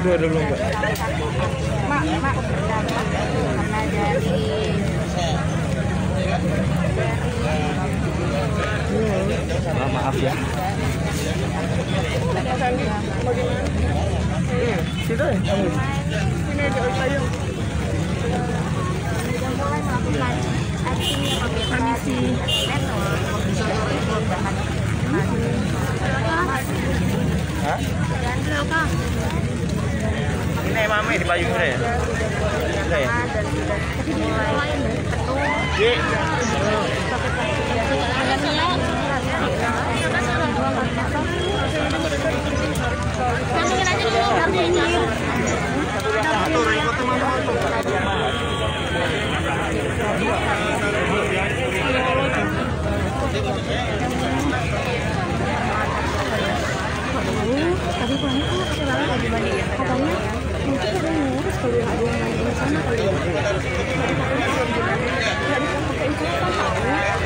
Dua dulu enggak? Mak berdampak karena dari Maaf ya. Situ ya? Sini aja payung. Sudah mulai melakukan aksi permisi metode Hah? Ini mami di payung ya? Sudah ya? dan sudah mulai penuh. Tapi pulangnya kok pakai banget lagi mandi ya? Katanya mungkin ada yang ngurus kalau yang ada yang mandiin sana kali ya. Nggak bisa pakai instan tahu.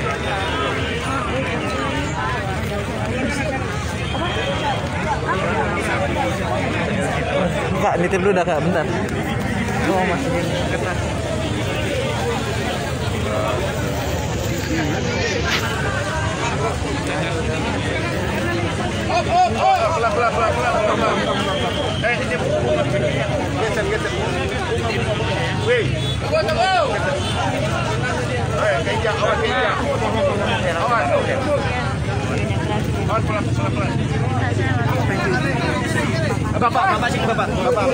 Kak, nitip dulu dah Kak, bentar. Oh, masukin kertas. Bapak sini Bapak.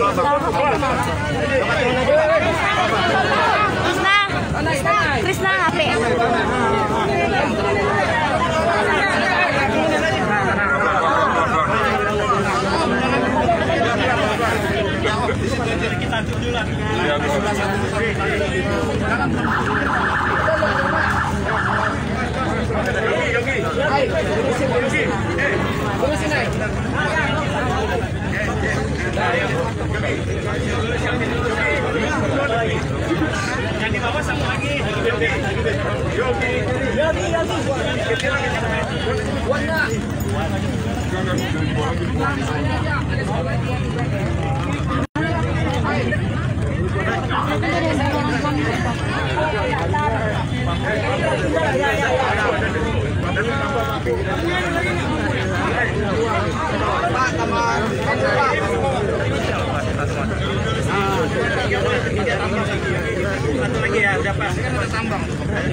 Krisna HP. Yang di bawah satu lagi. Satu lagi ya, udah pas. Kan udah tambang.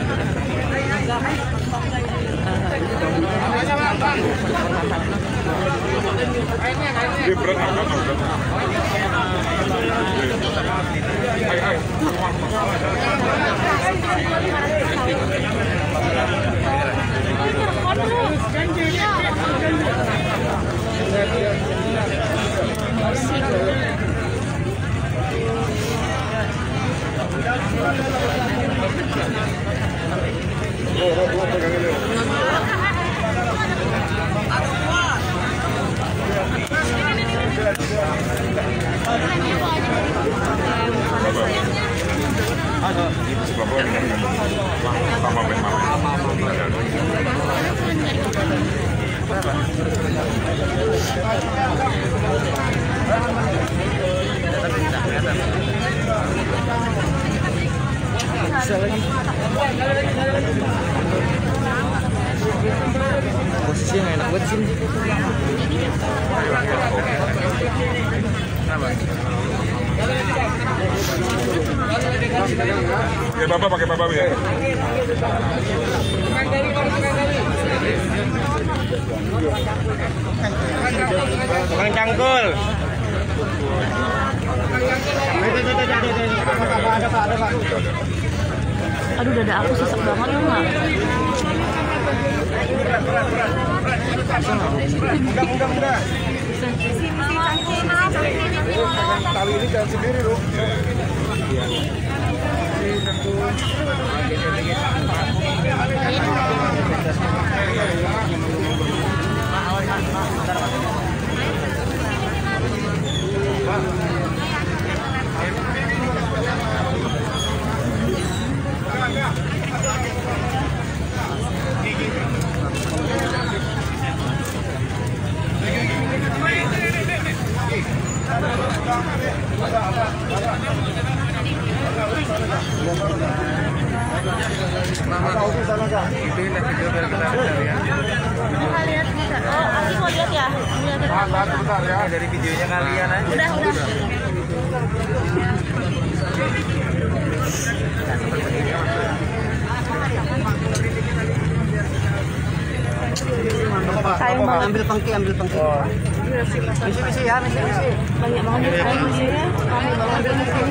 Bisa lagi. Posisinya nggak enak banget sini. Ya Bapak pakai Bapak ya. Bang Cangkul. Aduh, dada aku sesak banget tuh nggak? Tali ini jangan sendiri loh. lihat bisa. Oh, aku mau lihat ya. Bentar ya. Dari videonya kalian aja. Udah. Sayang banget. Ambil pengki. Misi ya, misi. Banyak banget ya. Kami banget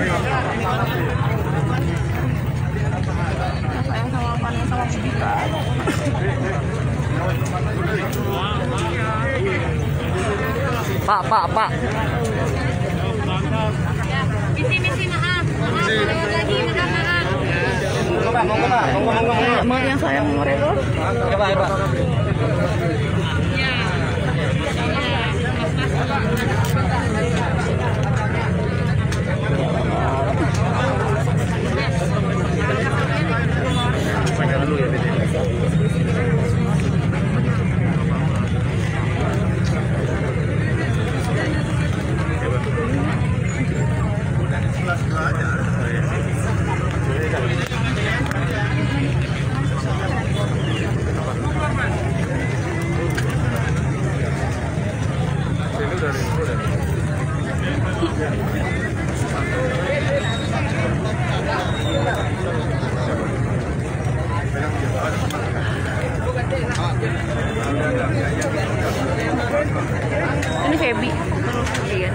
sayang sama panen sama juga. Pak. Misi maaf. Lagi maaf. Monggo. Banyak yang sayang sama Relo. Coba. Ini Feby. Iya.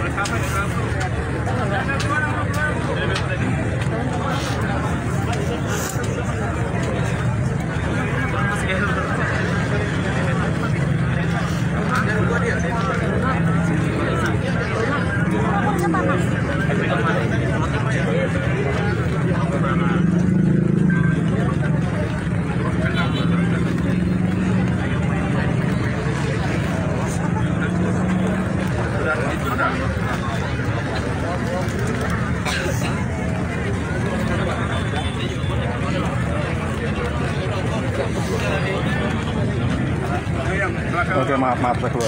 Oke, maaf saya keluar.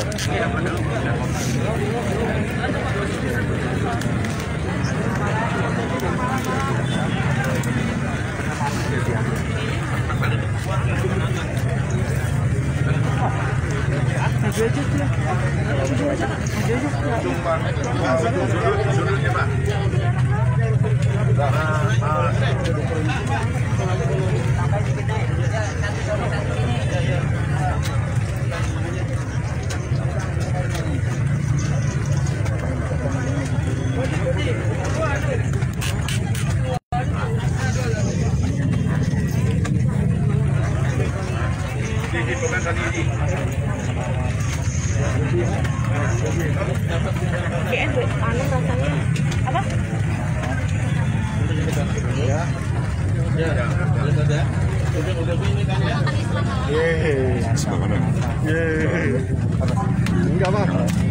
Kayak panen rasanya. Apa? Enggak, Bang.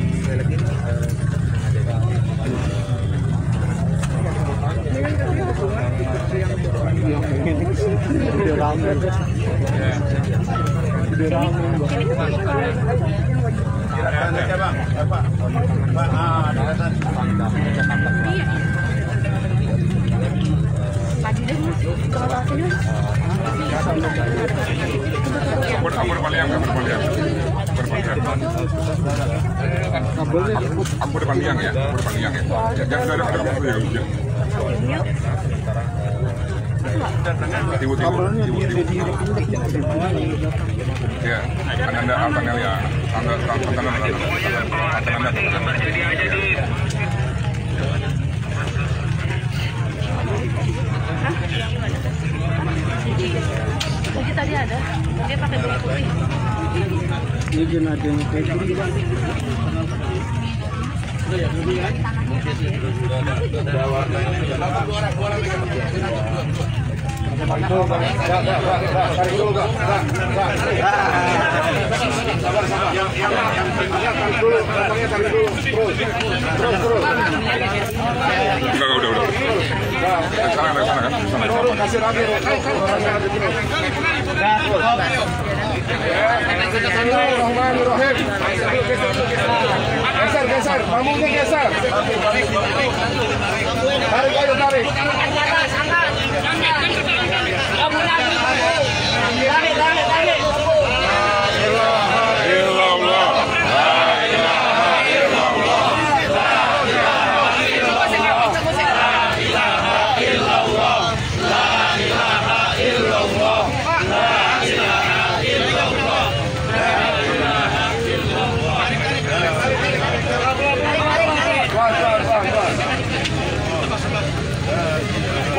Aku depan liang ya. Jangan ada ya. Tiwut. Ya, Anda abangnya ya. Jadi tadi ada, dia pakai baju putih. Ini ada yang kayak gini. Geser, pamungnya geser. Tarik, ayo tarik.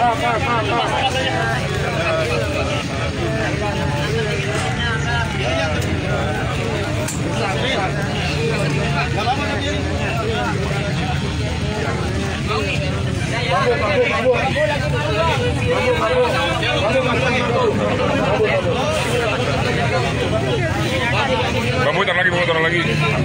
Bambu taruh lagi.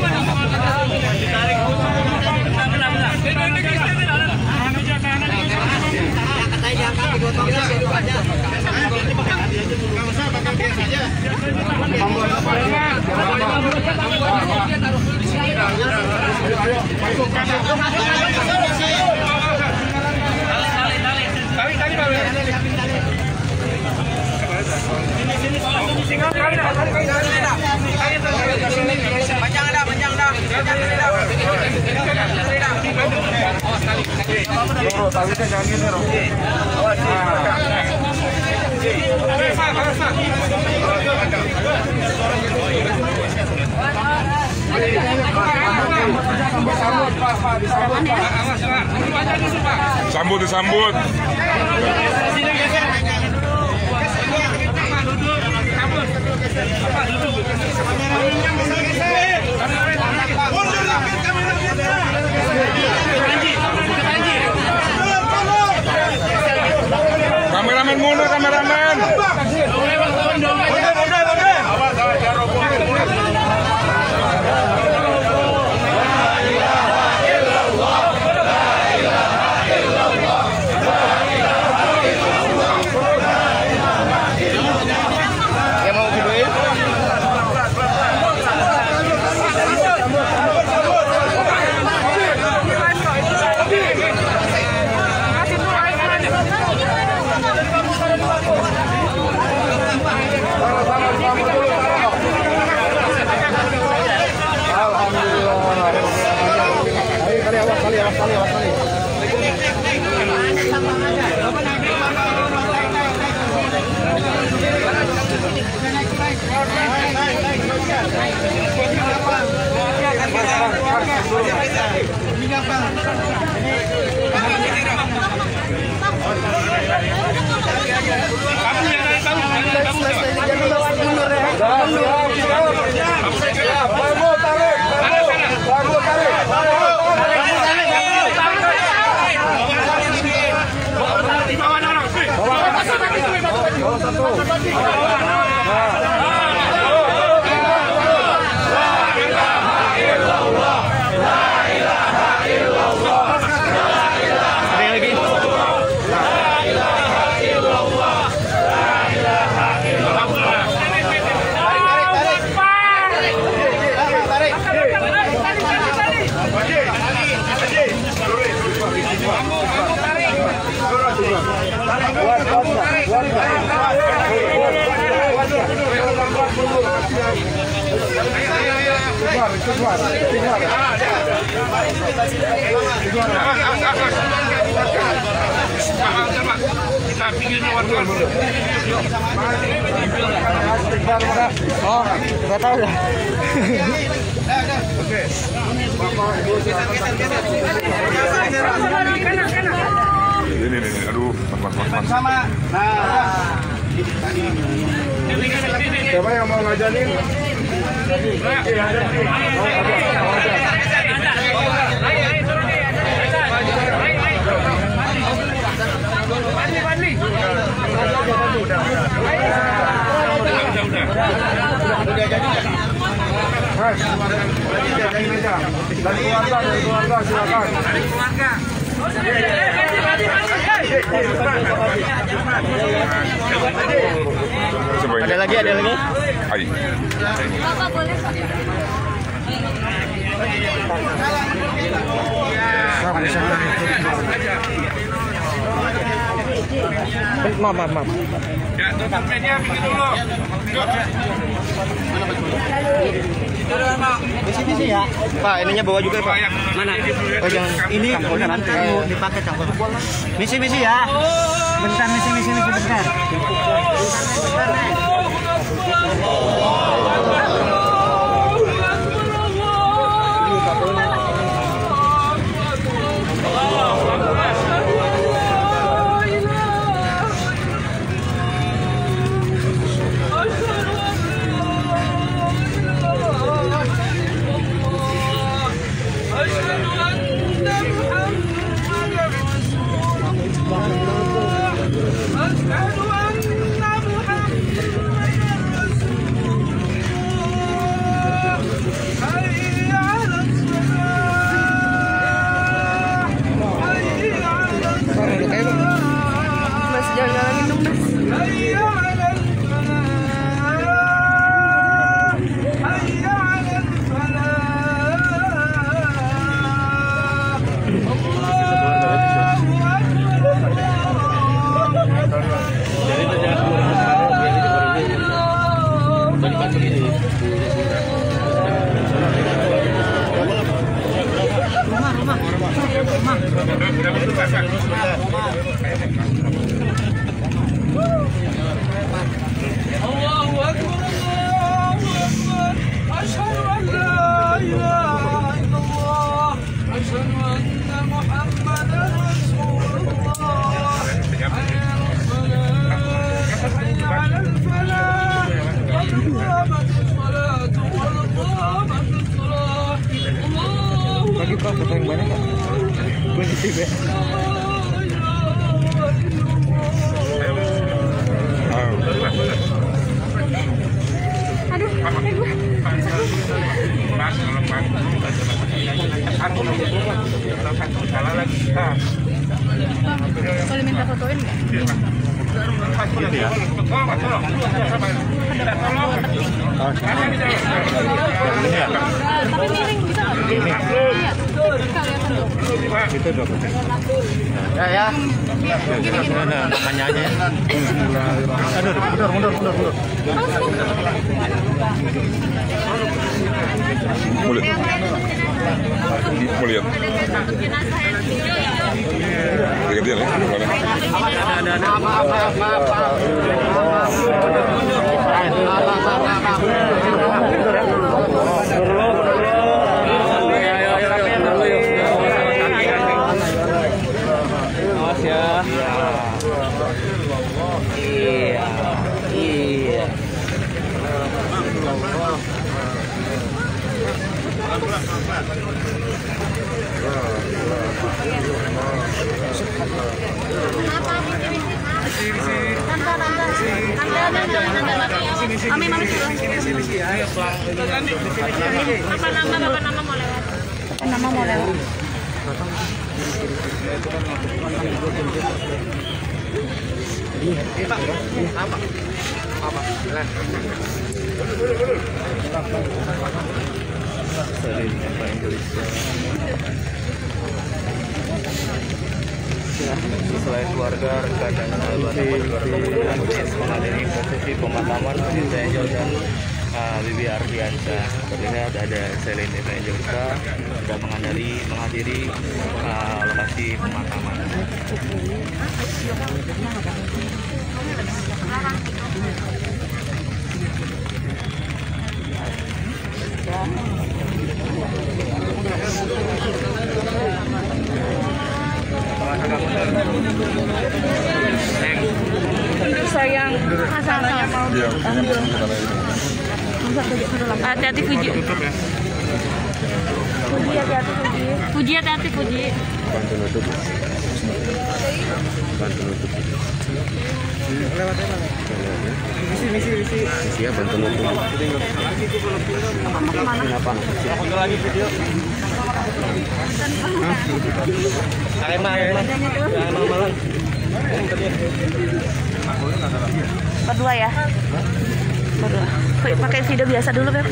Talinya jangan gini, Roh. Disambut. Kameramen mundur, kameramen. Oh, nggak tahu ya. Ini, aduh, sama. Nah, siapa yang mau ngajarin? Dari keluarga silakan. Ada lagi. Hai. Bapak boleh Maaf. ya, tutup media bikin dulu. Di sini ya. Pak, ininya bawa juga, Pak. Mana? Oh, jangan. Ini nanti dipakai campur. Misi ya. Bentar misi bentar. Boleh minta fotoin nggak? Gitu ya. Ini ya. Tapi miring bisa nggak? Ini. Iya. Kelihatan dong. Itu dong. Ya. Nah, namanya aja. Aduh, mundur. Mau lihat. Gantian ya. Awas ya. Iya. Mami Apa nama mau lewat? Nama mau lewat. Selain keluarga, rekan dan sahabat menghadiri prosesi pemakaman Desa Angel dan Bibi Ardiansyah. Terlihat ada Celine Desa Angelika sudah menghadiri lokasi pemakaman. Sayang, Iya. hati-hati Fuji. Fuji hati-hati Fuji. Bantu nutup. Misi ya, bantu nutup. Kenapa? Foto lagi video. Arema. Berdua ya? Berdua. Pakai video biasa dulu, Beb.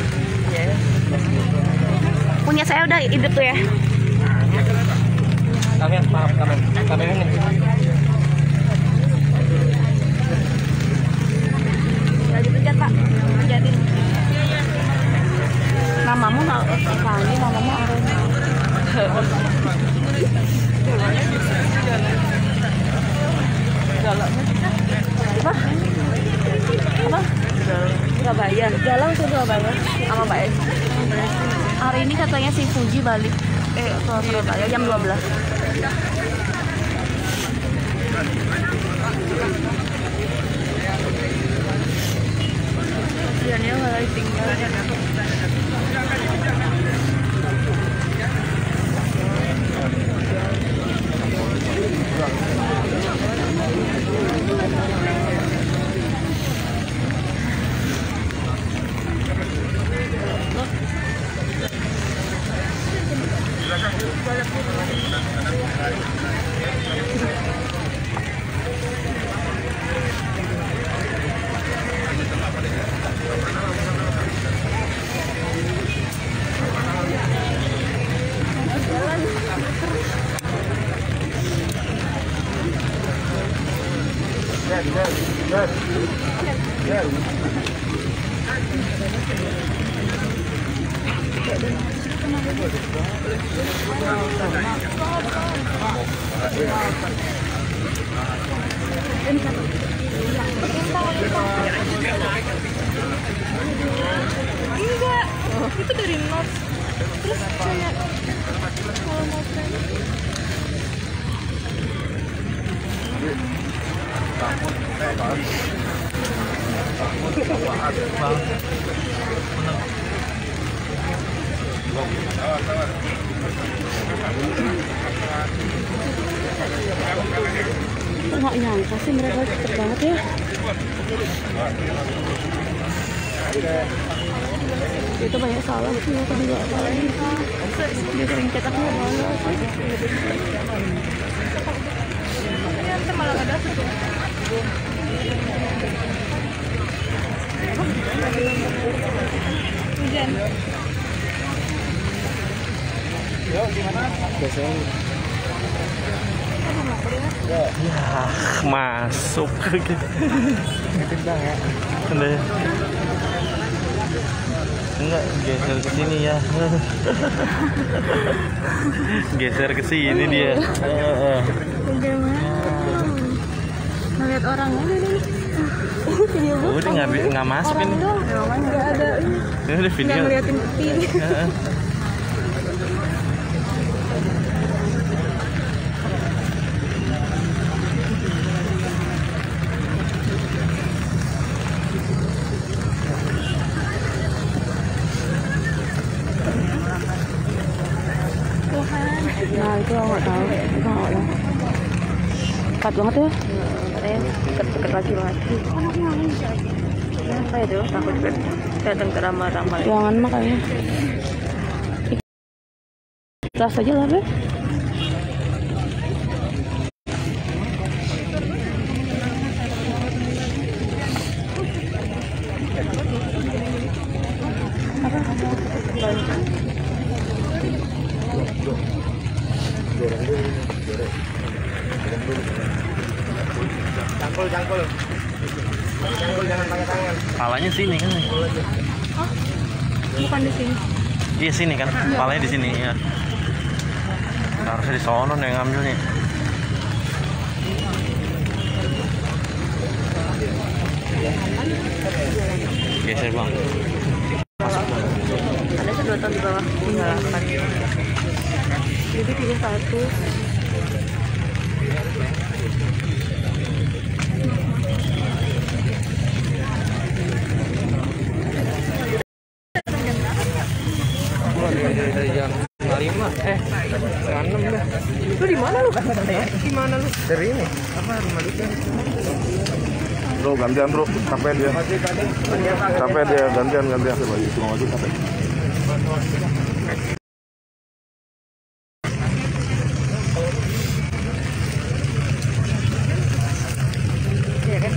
Punya saya udah hidup tuh ya. Kamera ini. Lagi pencet, Pak. Pencetin. Namamu nggak? Kali namamu Arema. Apa? Surabaya. Galang ke Surabaya sama Mbak Es. Hari ini katanya si Fuji balik ke Surabaya jam 12. Kasiannya malah tinggal. Enggak, itu dari notes. Terus kayak kalau mau nggak nyangka sih mereka cepet banget ya. Itu banyak salah sih, aku juga salah. Dia sering cetaknya banget. Hujan. Ya, masuk. Enggak, geser ke sini ya. Geser ke sini dia. Ngeliat orang aja nih. Udah nggak masukin. Nggak ada ini. Ini udah video. Nggak ngeliatin ini. Nah itu aku nggak tahu, itu nggak tahu. Dekat banget ya? Katanya dekat lagi banget. Apa itu? Takut datang ke ramah-ramah. Jangan makanya. Tas aja lah, Be. Cangkul, cangkul. Cangkul jangan pakai tangan. Palanya sini kan? Bukan di sini. Iya sini kan, palanya di sini ya. Harusnya di sono yang ngambilnya. Geser bang. Ada sedotan di bawah. Enggak. Jadi 31. Dari jam 5, 6 dah. Lu di mana lu? Di mana lu? Dari ini. Apa rumah duka? Bro, gantian bro, capek dia. Capek dia, gantian. Cuma maju capek. Iya kan?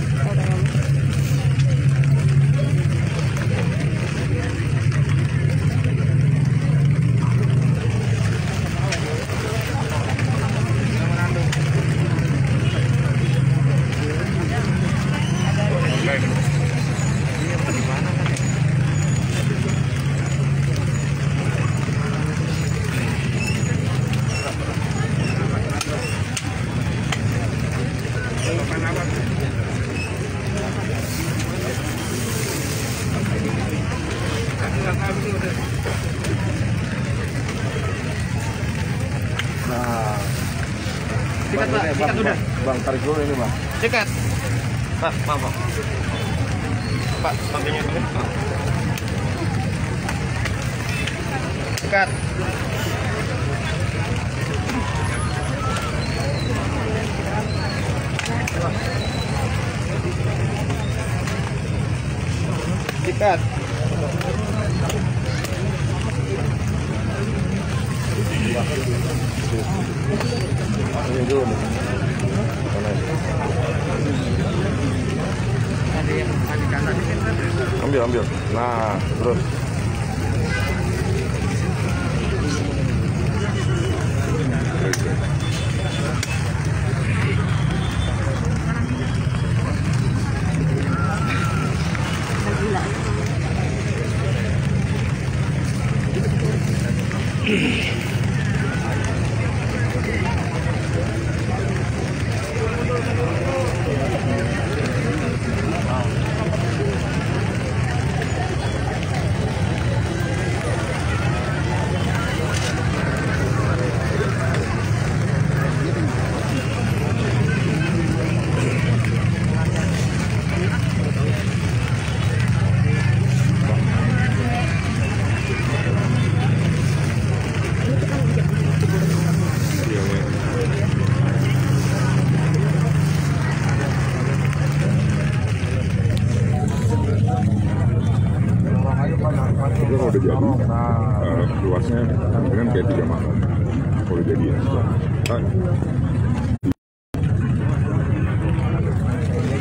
Sikat, Pak. Sikat udah. Bang, tarik dulu ini, Bang. Sikat. Pak, maaf, Pak. Pak, sampingnya Pak. Sikat. Sikat. Ini dulu. Ambil. Nah, terus. Itu kalau udah jadi, luasnya dengan kayak 3 meter. Kalau jadi ya.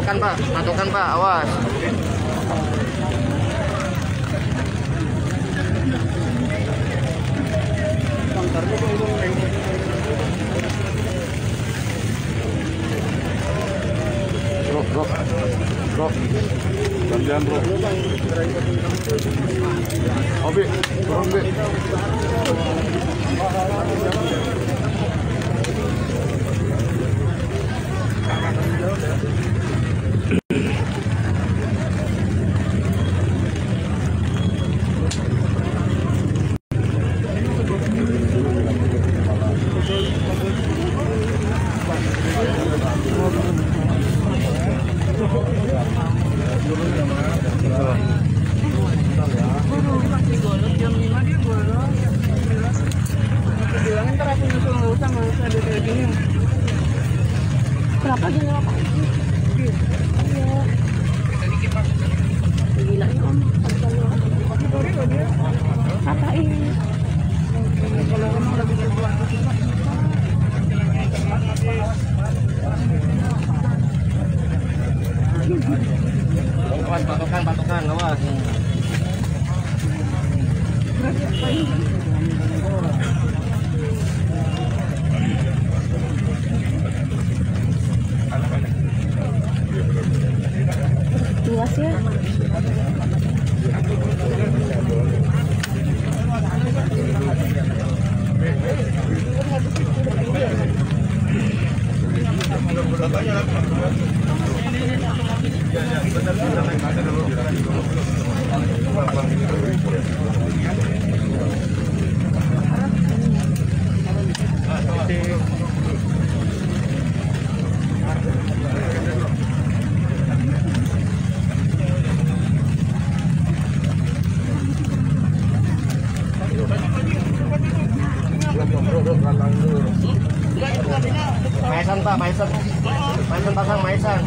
patokan Pak, awas. Bro, gantian bro. Obi, turun Bi. Berapa gini Pak? Gila ya Om. Apa ini? Awas patokan, awas. Luas ya. Maisan Pak, Maisan pasang Maisan.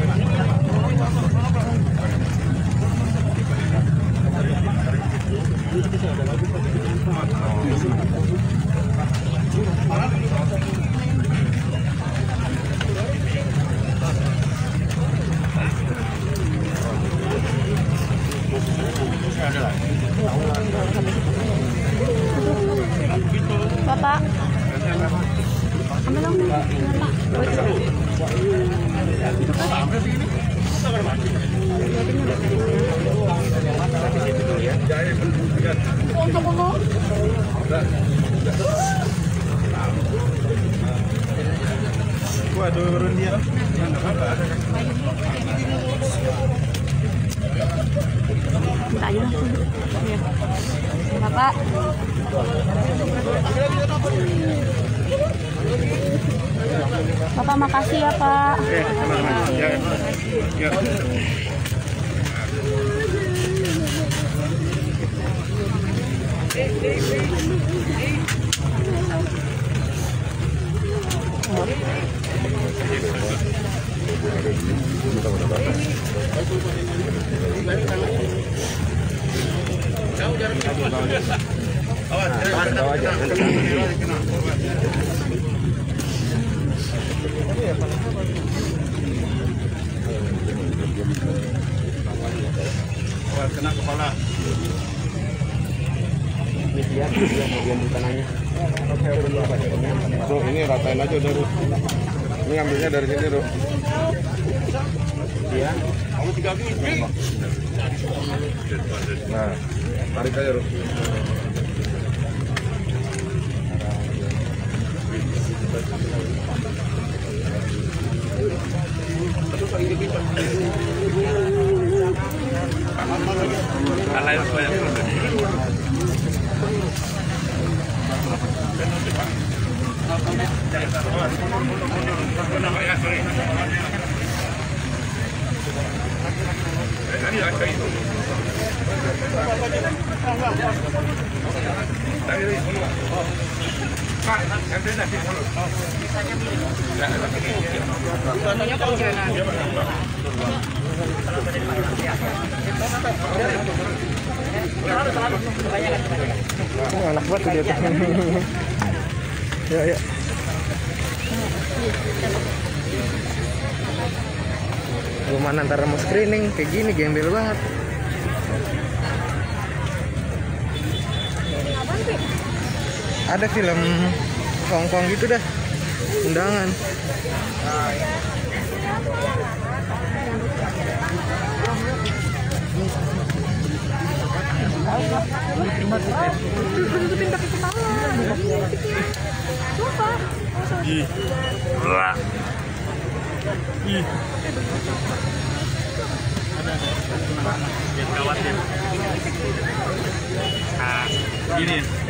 Bapak. Ambil dong. Waduh, turun dia. Minta aja langsung. Iya. Bapak. Bapak makasih ya Pak. Oke, teman-teman. Ya. Kena kepala. Ini dia bagian tanahnya. Bro, ini ratain aja udah, Bro. Ini ambilnya dari sini, Bro. Iya. Nah, tarik aja, Bro. Enak banget dia tuh. Ya. Gue mana antara mau screening kayak gini gembel banget. Ada film Hongkong gitu dah, undangan. Gini